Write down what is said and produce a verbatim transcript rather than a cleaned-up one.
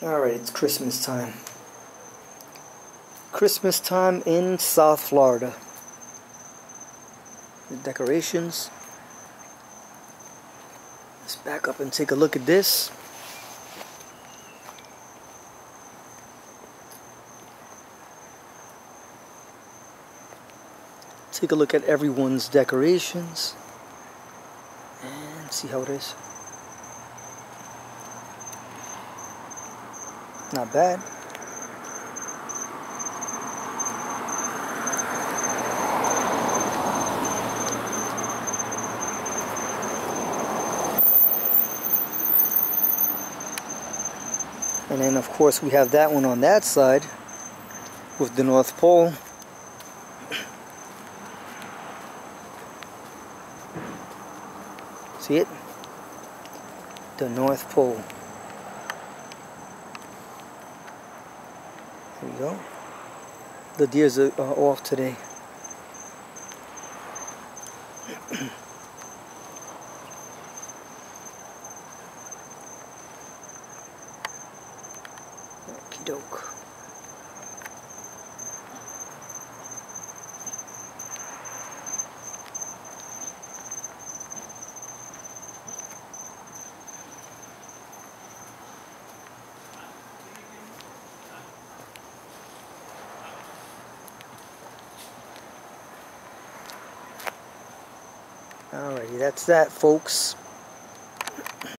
Alright, it's Christmas time. Christmas time in South Florida. The decorations. Let's back up and take a look at this. Take a look at everyone's decorations and see how it is. Not bad. And then of course we have that one on that side with the North Pole. See it? The North Pole. There we go. The deers are uh, off today. Okie doke. Alrighty, that's that, folks.